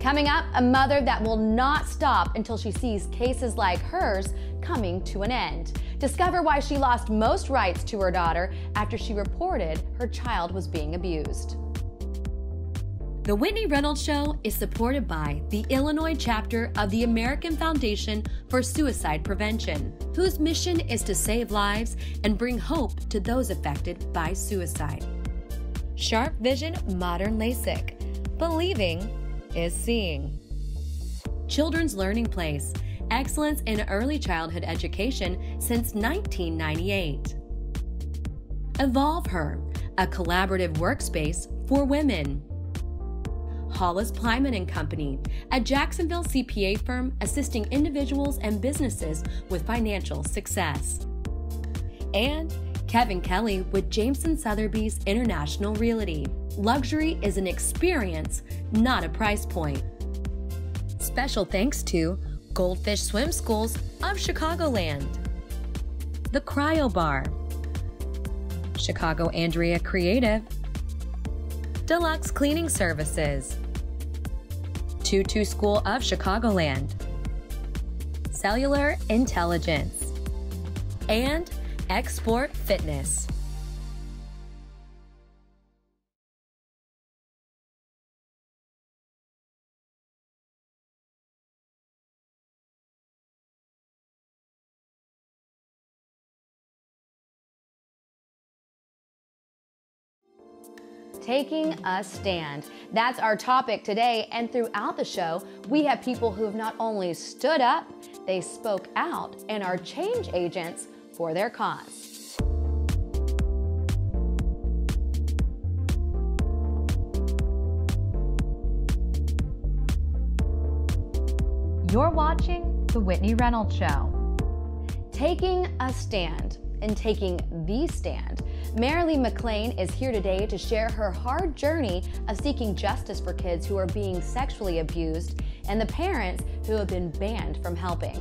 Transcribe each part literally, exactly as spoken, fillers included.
Coming up, a mother that will not stop until she sees cases like hers coming to an end. Discover why she lost most rights to her daughter after she reported her child was being abused. The Whitney Reynolds Show is supported by the Illinois chapter of the American Foundation for Suicide Prevention, whose mission is to save lives and bring hope to those affected by suicide. Sharp Vision Modern LASIK. Believing is seeing. Children's Learning Place. Excellence in early childhood education since nineteen ninety-eight. Evolve Her, a collaborative workspace for women. Hollis Plyman and Company, a Jacksonville C P A firm assisting individuals and businesses with financial success. And Kevin Kelly with Jameson Sotheby's International Realty. Luxury is an experience, not a price point. Special thanks to Goldfish Swim Schools of Chicagoland, The Cryo Bar, Chicago Andrea Creative, Deluxe Cleaning Services, Tutu School of Chicagoland, Cellular Intelligence, and Export Fitness. Taking a stand. That's our topic today, and throughout the show, we have people who have not only stood up, they spoke out and are change agents for their cause. You're watching The Whitney Reynolds Show. Taking a stand and taking the stand. Marilee McLean is here today to share her hard journey of seeking justice for kids who are being sexually abused and the parents who have been banned from helping.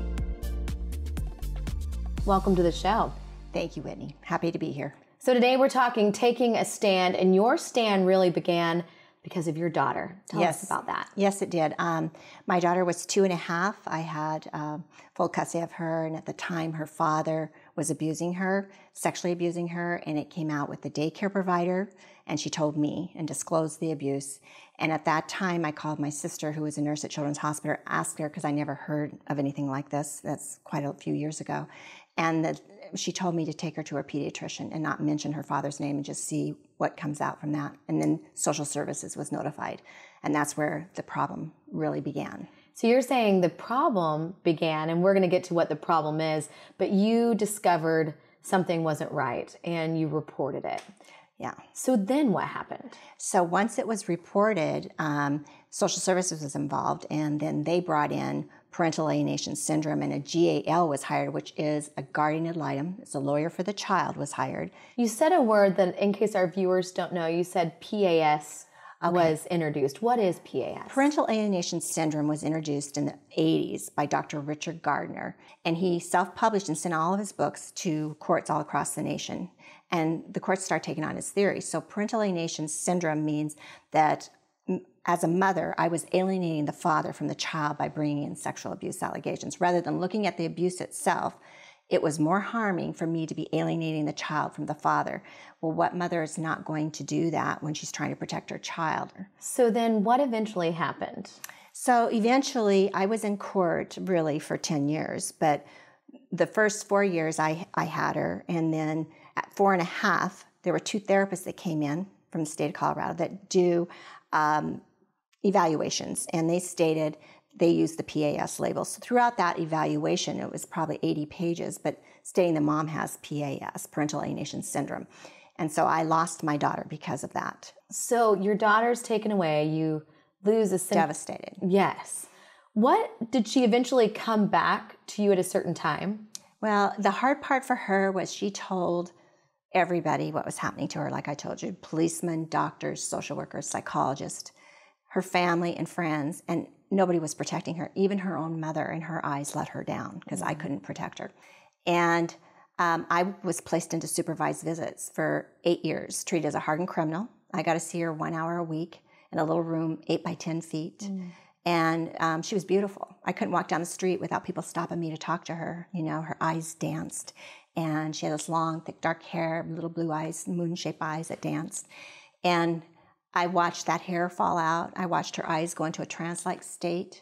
Welcome to the show. Thank you, Whitney. Happy to be here. So today we're talking taking a stand, and your stand really began because of your daughter. Tell yes. us about that. Yes, it did. Um, my daughter was two and a half. I had um, full custody of her, and at the time her father was abusing her, sexually abusing her, and it came out with the daycare provider, and she told me and disclosed the abuse. And at that time, I called my sister, who was a nurse at Children's Hospital, asked her, because I never heard of anything like this. That's quite a few years ago. And the, she told me to take her to her pediatrician and not mention her father's name and just see what comes out from that. And then social services was notified. And that's where the problem really began. So you're saying the problem began, and we're going to get to what the problem is, but you discovered something wasn't right and you reported it. Yeah. So then what happened? So once it was reported, um, social services was involved, and then they brought in parental alienation syndrome, and a G A L was hired, which is a guardian ad litem. It's a lawyer for the child was hired. You said a word that, in case our viewers don't know, you said P A S okay. was introduced. What is P A S? Parental alienation syndrome was introduced in the eighties by Doctor Richard Gardner, and he self-published and sent all of his books to courts all across the nation. And the courts started taking on his theory. So parental alienation syndrome means that as a mother, I was alienating the father from the child by bringing in sexual abuse allegations. Rather than looking at the abuse itself, it was more harming for me to be alienating the child from the father. Well, what mother is not going to do that when she's trying to protect her child? So then what eventually happened? So eventually, I was in court really for ten years, but the first four years I, I had her, and then at four and a half, there were two therapists that came in from the state of Colorado that do um, evaluations, and they stated they used the P A S label. So throughout that evaluation, it was probably eighty pages, but stating the mom has P A S, parental alienation syndrome. And so I lost my daughter because of that. So your daughter's taken away, you lose a sen- Devastated. Yes. What did she eventually come back to you at a certain time? Well, the hard part for her was she told everybody what was happening to her, like I told you, policemen, doctors, social workers, psychologists, her family and friends, and nobody was protecting her. Even her own mother, in her eyes, let her down because mm-hmm. I couldn't protect her. And um, I was placed into supervised visits for eight years, treated as a hardened criminal. I got to see her one hour a week in a little room, eight by ten feet. Mm. And um, she was beautiful. I couldn't walk down the street without people stopping me to talk to her. You know, her eyes danced. And she had this long, thick, dark hair, little blue eyes, moon-shaped eyes that danced. And I watched that hair fall out. I watched her eyes go into a trance-like state.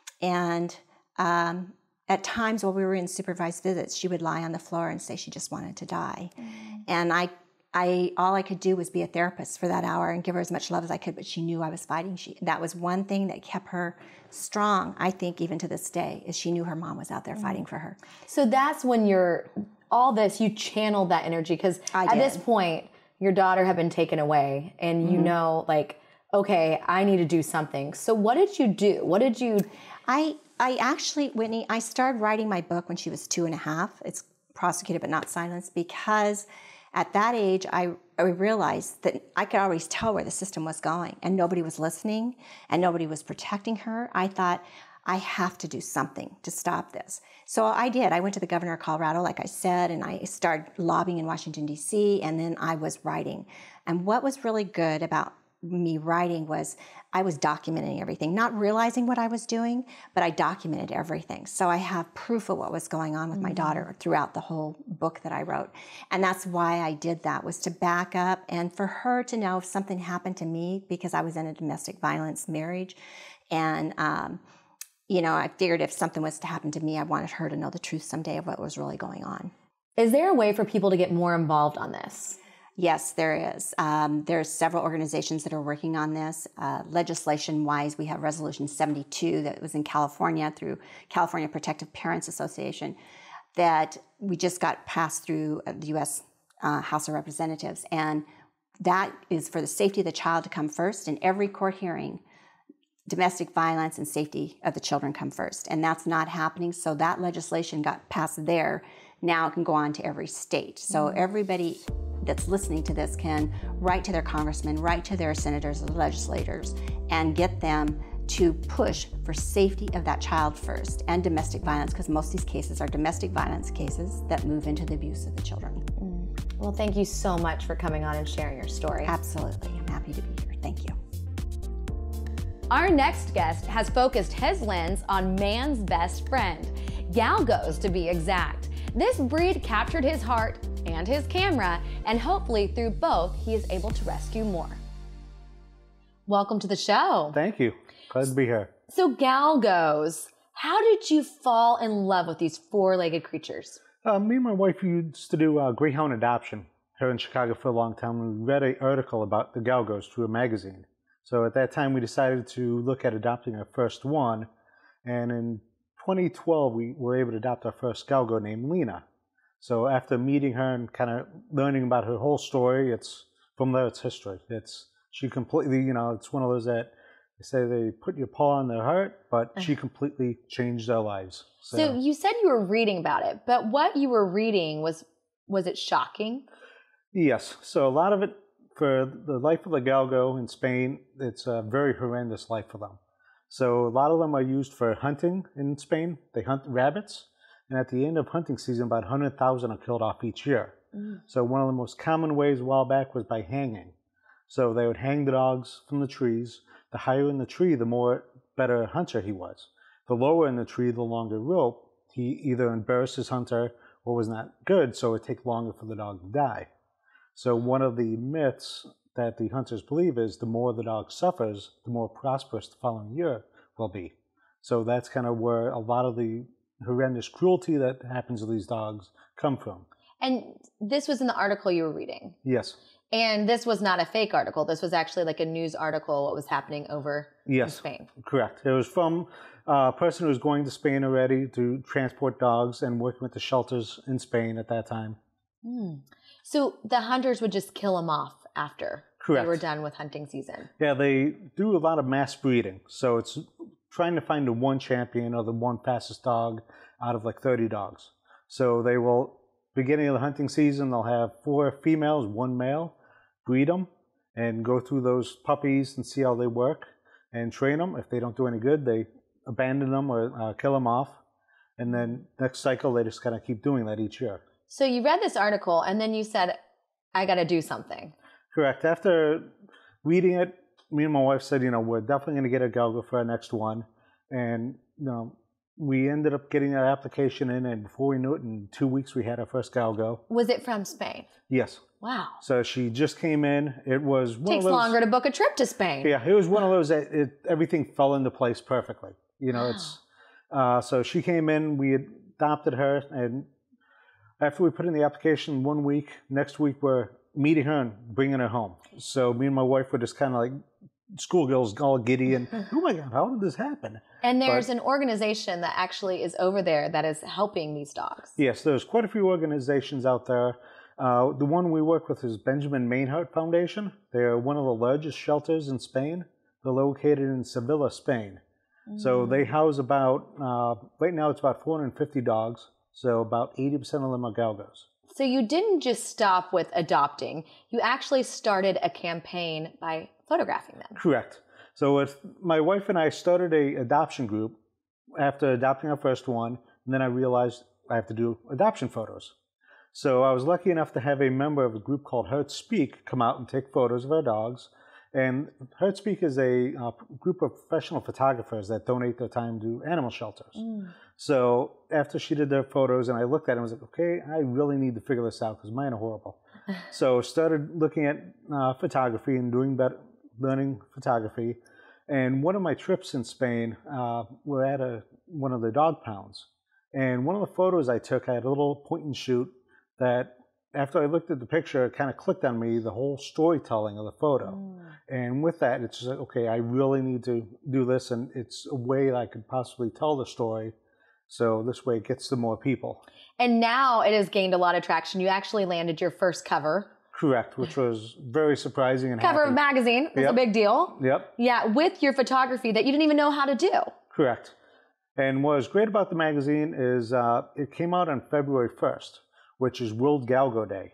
And um, at times while we were in supervised visits, she would lie on the floor and say she just wanted to die. Mm. And I I, all I could do was be a therapist for that hour and give her as much love as I could, but she knew I was fighting. She, that was one thing that kept her strong, I think, even to this day, is she knew her mom was out there mm. fighting for her. So that's when you're, all this, you channeled that energy, because at did. this point, your daughter had been taken away, and mm-hmm. you know, like, okay, I need to do something. So what did you do? What did you... I, I actually, Whitney, I started writing my book when she was two and a half. It's prosecuted but not silenced, because at that age, I, I realized that I could always tell where the system was going, and nobody was listening, and nobody was protecting her. I thought, I have to do something to stop this. So I did. I went to the governor of Colorado, like I said, and I started lobbying in Washington, D C, and then I was writing. And what was really good about me writing was I was documenting everything, not realizing what I was doing, but I documented everything. So I have proof of what was going on with mm-hmm. my daughter throughout the whole book that I wrote. And that's why I did that, was to back up and for her to know if something happened to me, because I was in a domestic violence marriage. And, um, you know, I figured if something was to happen to me, I wanted her to know the truth someday of what was really going on. Is there a way for people to get more involved on this? Yes, there is. Um, there are several organizations that are working on this. Uh, legislation-wise, we have Resolution seventy-two that was in California through California Protective Parents Association that we just got passed through the U S Uh, House of Representatives. And that is for the safety of the child to come first. In every court hearing, domestic violence and safety of the children come first. And that's not happening. So that legislation got passed there. Now it can go on to every state. So mm-hmm. everybody that's listening to this can write to their congressmen, write to their senators or legislators, and get them to push for safety of that child first, and domestic violence, because most of these cases are domestic violence cases that move into the abuse of the children. Mm. Well, thank you so much for coming on and sharing your story. Absolutely. I'm happy to be here. Thank you. Our next guest has focused his lens on man's best friend, galgos to be exact. This breed captured his heart and his camera, and hopefully through both, he is able to rescue more. Welcome to the show. Thank you. Glad to be here. So galgos, how did you fall in love with these four-legged creatures? Uh, me and my wife used to do uh, greyhound adoption here in Chicago for a long time. We read an article about the galgos through a magazine. So at that time, we decided to look at adopting our first one. And in twenty twelve, we were able to adopt our first galgo named Lena. So after meeting her and kind of learning about her whole story, it's from there it's history. It's she completely, you know, it's one of those that they say they put your paw on their heart, but she completely changed their lives. So, so you said you were reading about it, but what you were reading, was was it shocking? Yes. So a lot of it, for the life of the galgo in Spain, it's a very horrendous life for them. So a lot of them are used for hunting in Spain. They hunt rabbits. And at the end of hunting season, about one hundred thousand are killed off each year. Mm. So one of the most common ways a while back was by hanging. So they would hang the dogs from the trees. The higher in the tree, the more better hunter he was. The lower in the tree, the longer rope, he either embarrassed his hunter or was not good, so it would take longer for the dog to die. So one of the myths that the hunters believe is the more the dog suffers, the more prosperous the following year will be. So that's kind of where a lot of the horrendous cruelty that happens to these dogs come from. And this was in the article you were reading? Yes. And this was not a fake article. This was actually like a news article, what was happening over yes, in Spain. Correct. It was from a person who was going to Spain already to transport dogs and working with the shelters in Spain at that time. Mm. So the hunters would just kill them off after Correct. They were done with hunting season? Yeah, they do a lot of mass breeding. So it's trying to find the one champion or the one fastest dog out of like thirty dogs. So they will, beginning of the hunting season, they'll have four females, one male, breed them, and go through those puppies and see how they work and train them. If they don't do any good, they abandon them or uh, kill them off. And then next cycle, they just kind of keep doing that each year. So you read this article and then you said, I got to do something. Correct. After reading it, me and my wife said, you know, we're definitely going to get a Galgo for our next one. And, you know, we ended up getting our application in, and before we knew it, in two weeks we had our first Galgo. Was it from Spain? Yes. Wow. So she just came in. It was one Takes of those, longer to book a trip to Spain. Yeah, it was one of those that it, everything fell into place perfectly. You know, Wow. it's uh, so she came in. We adopted her, and after we put in the application one week, next week we're meeting her and bringing her home. So me and my wife were just kind of like schoolgirls, all giddy, and oh my God, how did this happen? And there's But- an organization that actually is over there that is helping these dogs. Yes, there's quite a few organizations out there. Uh, the one we work with is Benjamin Mainhart Foundation. They're one of the largest shelters in Spain. They're located in Sevilla, Spain. So they house about, uh, right now it's about four hundred fifty dogs. So about eighty percent of them are Galgos. So you didn't just stop with adopting. You actually started a campaign by photographing them. Correct. So if my wife and I started a adoption group after adopting our first one, and then I realized I have to do adoption photos. So I was lucky enough to have a member of a group called Hurt Speak come out and take photos of our dogs. And Hurt Speak is a uh, group of professional photographers that donate their time to animal shelters. Mm. So after she did their photos and I looked at them, I was like, okay, I really need to figure this out because mine are horrible. So started looking at uh, photography and doing better, learning photography. And one of my trips in Spain, uh, we're at a, one of the dog pounds. And one of the photos I took, I had a little point and shoot that after I looked at the picture, it kind of clicked on me, the whole storytelling of the photo. Mm. And with that, it's just like, okay, I really need to do this, and it's a way that I could possibly tell the story, so this way it gets to more people. And now it has gained a lot of traction. You actually landed your first cover. Correct, which was very surprising and Cover happy. of magazine. That's Yep. a big deal. Yep, Yeah, with your photography that you didn't even know how to do. correct. And what was great about the magazine is uh, it came out on February first, which is World Galgo Day.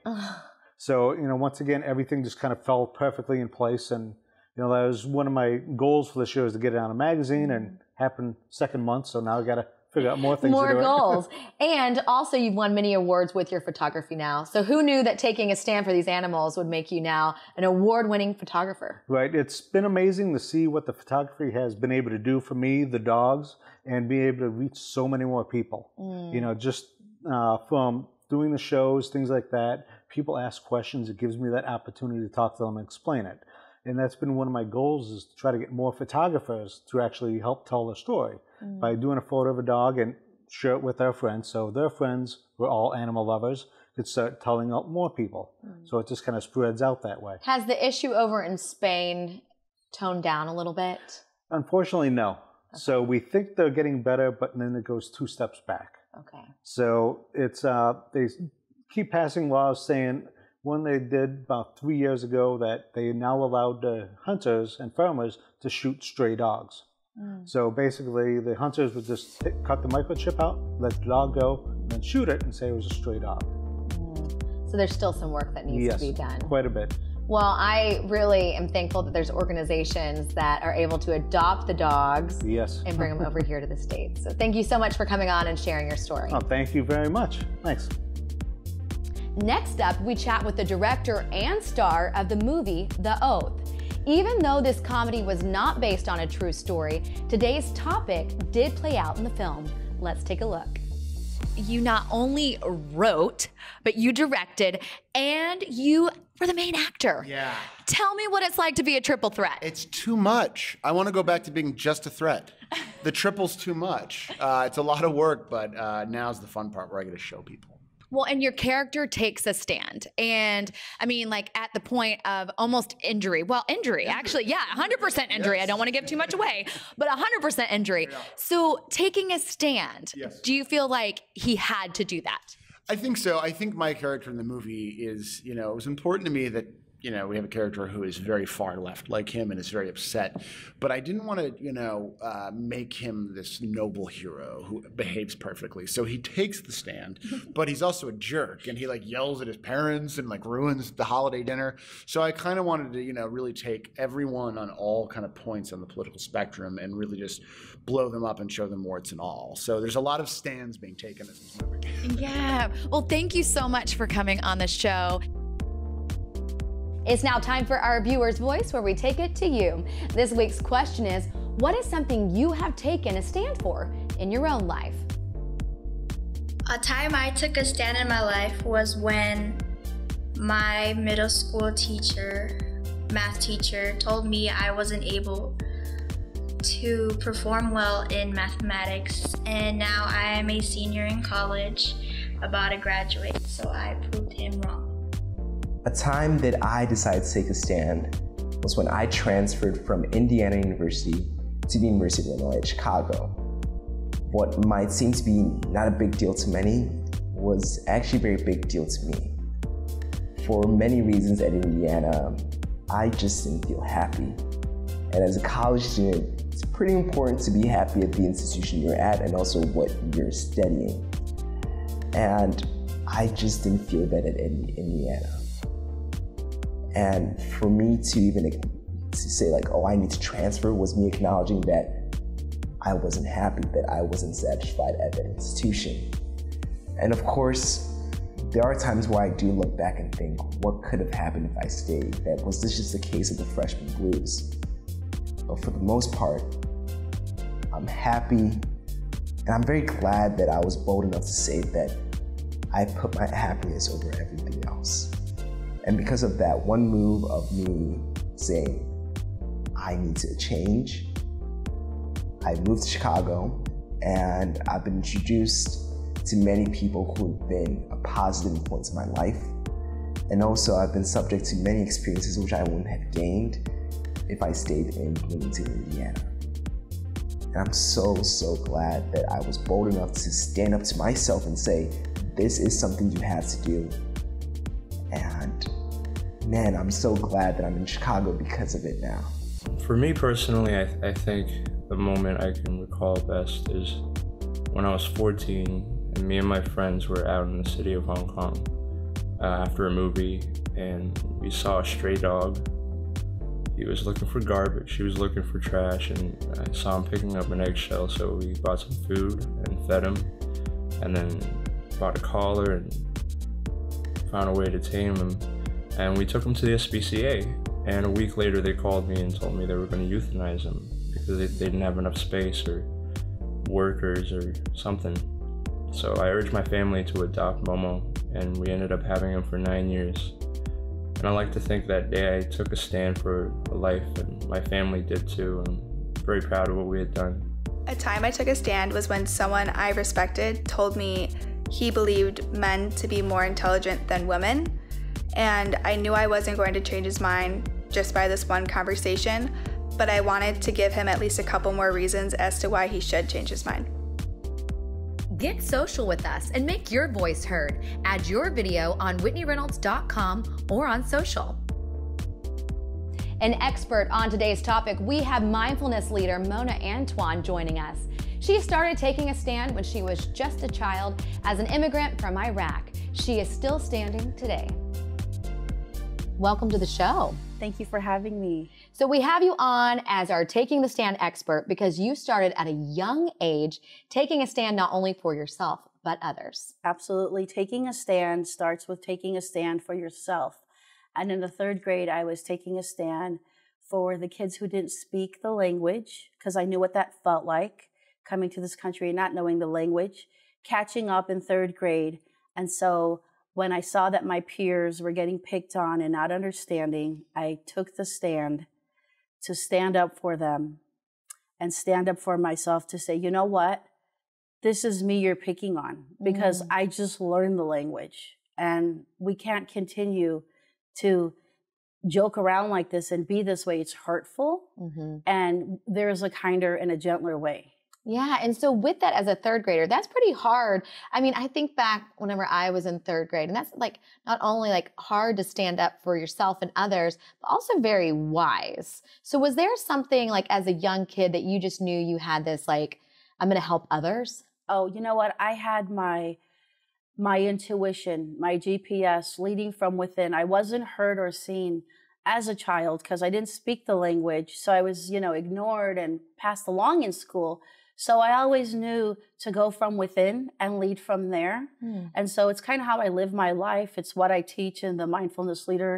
So, you know, once again, everything just kind of fell perfectly in place. And, you know, that was one of my goals for this year, is to get it on a magazine, and happened second month. So now I got to figure out more things More to do. goals. And also you've won many awards with your photography now. So who knew that taking a stand for these animals would make you now an award-winning photographer? Right. It's been amazing to see what the photography has been able to do for me, the dogs, and be able to reach so many more people. Mm. You know, just uh, from doing the shows, things like that, people ask questions. It gives me that opportunity to talk to them and explain it. And that's been one of my goals, is to try to get more photographers to actually help tell the story Mm. by doing a photo of a dog and share it with their friends. So their friends, who are all animal lovers, could start telling out more people. Mm. So it just kind of spreads out that way. Has the issue over in Spain toned down a little bit? Unfortunately, no. So we think they're getting better, but then it goes two steps back. Okay. So it's uh, they keep passing laws saying, one they did about three years ago, that they now allowed the hunters and farmers to shoot stray dogs. Mm. So basically, the hunters would just t- cut the microchip out, let the dog go, and then shoot it and say it was a stray dog. Mm. So there's still some work that needs Yes, to be done. quite a bit. Well, I really am thankful that there's organizations that are able to adopt the dogs Yes. and bring them over here to the States. So thank you so much for coming on and sharing your story. Oh, thank you very much. Thanks. Next up, we chat with the director and star of the movie The Oath. Even though this comedy was not based on a true story, today's topic did play out in the film. Let's take a look. You not only wrote, but you directed, and you were the main actor. Yeah. Tell me what it's like to be a triple threat. It's too much. I want to go back to being just a threat. The triple's too much. Uh, it's a lot of work, but uh, now's the fun part where I get to show people. Well, and your character takes a stand. And I mean, like at the point of almost injury. Well, injury, actually, yeah, one hundred percent injury. Yes. I don't want to give too much away, but one hundred percent injury. Yeah. So taking a stand, Yes. do you feel like he had to do that? I think so. I think my character in the movie is, you know, it was important to me that, you know, we have a character who is very far left like him and is very upset. But I didn't want to, you know, uh, make him this noble hero who behaves perfectly. So he takes the stand, but he's also a jerk. And he like yells at his parents and like ruins the holiday dinner. So I kind of wanted to, you know, really take everyone on all kind of points on the political spectrum and really just blow them up and show them warts and all. So there's a lot of stands being taken in this movie. Yeah. Well, thank you so much for coming on the show. It's now time for our viewer's voice, where we take it to you. This week's question is, what is something you have taken a stand for in your own life? A time I took a stand in my life was when my middle school teacher, math teacher, told me I wasn't able to perform well in mathematics, and now I am a senior in college, about to graduate, so I proved him wrong. A time that I decided to take a stand was when I transferred from Indiana University to the University of Illinois at Chicago. What might seem to be not a big deal to many was actually a very big deal to me. For many reasons at Indiana, I just didn't feel happy. And as a college student, it's pretty important to be happy at the institution you're at and also what you're studying. And I just didn't feel that at Indiana. And for me to even to say like, oh, I need to transfer was me acknowledging that I wasn't happy, that I wasn't satisfied at that institution. And of course, there are times where I do look back and think, what could have happened if I stayed? That was this just a case of the freshman blues. But for the most part, I'm happy, and I'm very glad that I was bold enough to say that I put my happiness over everything else. And because of that one move of me saying, I need to change, I moved to Chicago, and I've been introduced to many people who have been a positive influence in my life. And also I've been subject to many experiences which I wouldn't have gained if I stayed in Bloomington, Indiana. And I'm so, so glad that I was bold enough to stand up to myself and say, this is something you have to do. And man, I'm so glad that I'm in Chicago because of it now. For me personally, I, th I think the moment I can recall best is when I was fourteen and me and my friends were out in the city of Hong Kong uh, after a movie, and we saw a stray dog. He was looking for garbage, he was looking for trash, and I saw him picking up an eggshell, so we bought some food and fed him, and then bought a collar and found a way to tame him. And we took him to the S P C A, and a week later they called me and told me they were going to euthanize him because they, they didn't have enough space or workers or something. So I urged my family to adopt Momo, and we ended up having him for nine years. And I like to think that day I took a stand for a life, and my family did too. I'm very proud of what we had done. A time I took a stand was when someone I respected told me he believed men to be more intelligent than women. And I knew I wasn't going to change his mind just by this one conversation, but I wanted to give him at least a couple more reasons as to why he should change his mind. Get social with us and make your voice heard. Add your video on Whitney Reynolds dot com or on social. An expert on today's topic, we have mindfulness leader Mona Antoine joining us. She started taking a stand when she was just a child as an immigrant from Iraq. She is still standing today. Welcome to the show. Thank you for having me. So we have you on as our Taking the Stand expert because you started at a young age taking a stand not only for yourself, but others. Absolutely. Taking a stand starts with taking a stand for yourself. And in the third grade, I was taking a stand for the kids who didn't speak the language, because I knew what that felt like, coming to this country and not knowing the language, catching up in third grade. And so when I saw that my peers were getting picked on and not understanding, I took the stand to stand up for them and stand up for myself to say, you know what? This is me you're picking on, because mm. I just learned the language, and we can't continue to joke around like this and be this way. It's hurtful, mm-hmm. and there's a kinder and a gentler way. Yeah, and so with that as a third grader, that's pretty hard. I mean, I think back whenever I was in third grade, and that's like not only like hard to stand up for yourself and others, but also very wise. So was there something like as a young kid that you just knew you had this like, I'm going to help others? Oh, you know what? I had my my intuition, my G P S leading from within. I wasn't heard or seen as a child because I didn't speak the language. So I was, you know, ignored and passed along in school. So I always knew to go from within and lead from there. Mm. And so it's kind of how I live my life. It's what I teach in the Mindfulness Leader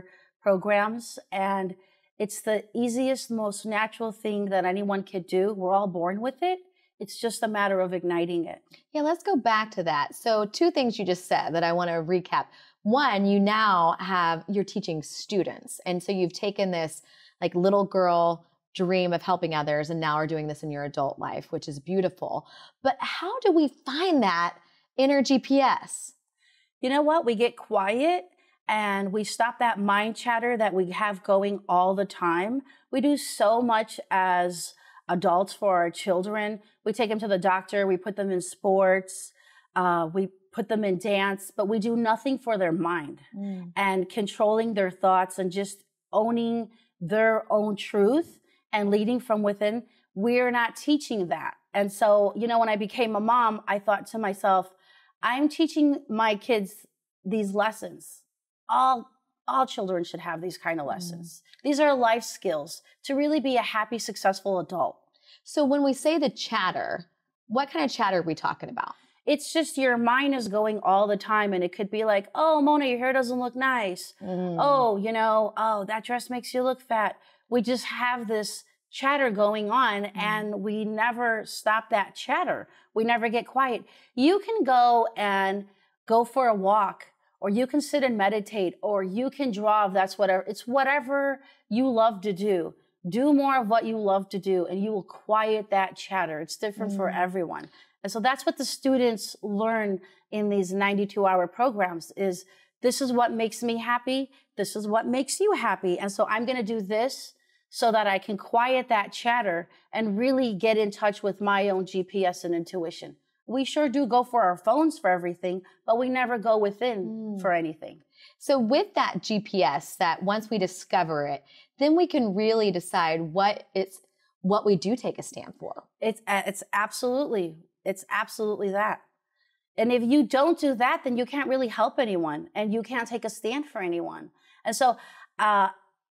programs, and it's the easiest, most natural thing that anyone could do. We're all born with it. It's just a matter of igniting it. Yeah, let's go back to that. So two things you just said that I want to recap. One, you now have, you're teaching students. And so you've taken this like little girl dream of helping others and now are doing this in your adult life, which is beautiful. But how do we find that inner G P S? You know what? We get quiet and we stop that mind chatter that we have going all the time. We do so much as adults for our children. We take them to the doctor, we put them in sports, uh, we put them in dance, but we do nothing for their mind mm. and controlling their thoughts and just owning their own truth and leading from within. We're not teaching that. And so, you know, when I became a mom, I thought to myself, I'm teaching my kids these lessons. All, all children should have these kind of lessons. Mm. These are life skills to really be a happy, successful adult. So when we say the chatter, what kind of chatter are we talking about? It's just your mind is going all the time, and it could be like, oh, Mona, your hair doesn't look nice. Mm. Oh, you know, oh, that dress makes you look fat. We just have this chatter going on mm. and we never stop that chatter. We never get quiet. You can go and go for a walk, or you can sit and meditate, or you can draw if that's whatever. It's whatever you love to do. Do more of what you love to do and you will quiet that chatter. It's different mm. for everyone. And so that's what the students learn in these ninety-two hour programs is this is what makes me happy. This is what makes you happy. And so I'm going to do this so that I can quiet that chatter and really get in touch with my own G P S and intuition. We sure do go for our phones for everything, but we never go within mm. for anything. So with that G P S, that once we discover it, then we can really decide what it's, what we do take a stand for. It's, it's absolutely, it's absolutely that. And if you don't do that, then you can't really help anyone and you can't take a stand for anyone. And so uh,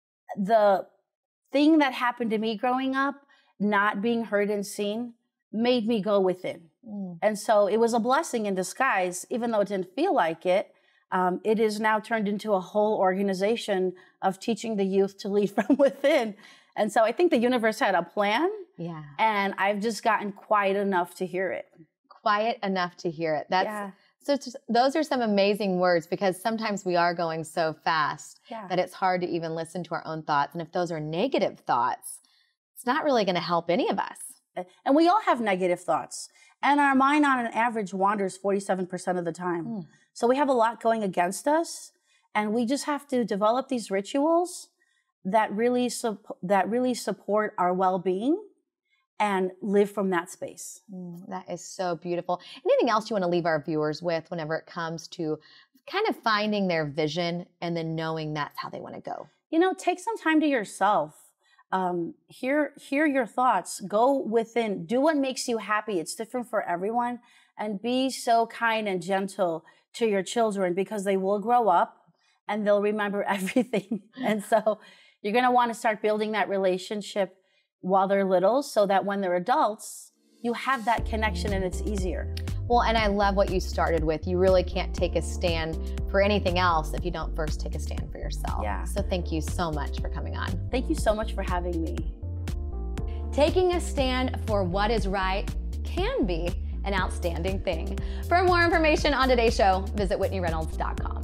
the thing that happened to me growing up, not being heard and seen, made me go within. Mm. And so it was a blessing in disguise, even though it didn't feel like it. Um, it is now turned into a whole organization of teaching the youth to lead from within. And so I think the universe had a plan. Yeah. And I've just gotten quiet enough to hear it. Quiet enough to hear it. That's yeah. so. Just, those are some amazing words because sometimes we are going so fast yeah. that it's hard to even listen to our own thoughts. And if those are negative thoughts, it's not really going to help any of us. And we all have negative thoughts. And our mind on an average wanders forty-seven percent of the time. Mm. So we have a lot going against us. And we just have to develop these rituals that really, su- that really support our well-being and live from that space. Mm, that is so beautiful. Anything else you want to leave our viewers with whenever it comes to kind of finding their vision and then knowing that's how they want to go? You know, take some time to yourself. Um, hear, hear your thoughts, go within, do what makes you happy. It's different for everyone, and be so kind and gentle to your children because they will grow up and they'll remember everything. And so you're going to want to start building that relationship while they're little so that when they're adults, you have that connection and it's easier. Well, and I love what you started with. You really can't take a stand for anything else if you don't first take a stand for yourself. Yeah. So thank you so much for coming on. Thank you so much for having me. Taking a stand for what is right can be an outstanding thing. For more information on today's show, visit Whitney Reynolds dot com.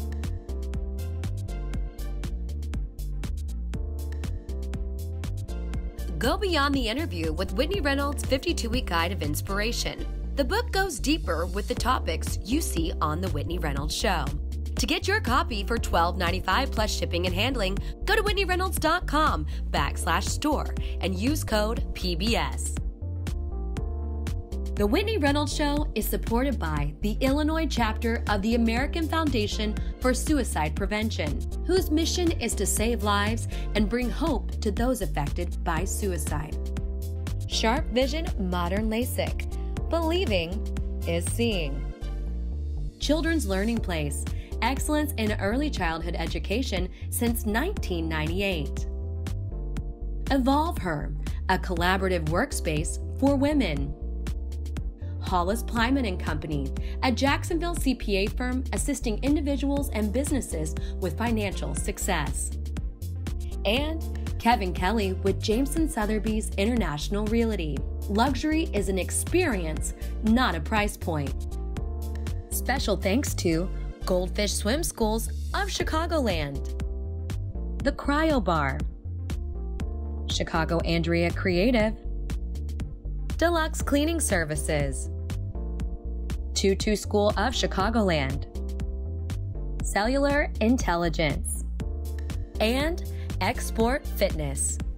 Go beyond the interview with Whitney Reynolds' fifty-two week Guide of Inspiration. The book goes deeper with the topics you see on The Whitney Reynolds Show. To get your copy for twelve ninety-five plus shipping and handling, go to Whitney Reynolds dot com backslash store and use code P B S. The Whitney Reynolds Show is supported by the Illinois chapter of the American Foundation for Suicide Prevention, whose mission is to save lives and bring hope to those affected by suicide. Sharp Vision Modern LASIK. Believing is seeing. Children's Learning Place. Excellence in early childhood education since nineteen ninety-eight. Evolve Her. A collaborative workspace for women. Hollis Plyman and Company, a Jacksonville C P A firm assisting individuals and businesses with financial success. And Kevin Kelly with Jameson Sotheby's International Realty. Luxury is an experience, not a price point. Special thanks to Goldfish Swim Schools of Chicagoland, The Cryo Bar, Chicago Andrea Creative, Deluxe Cleaning Services, Tutu School of Chicagoland, Cellular Intelligence, and Export Fitness.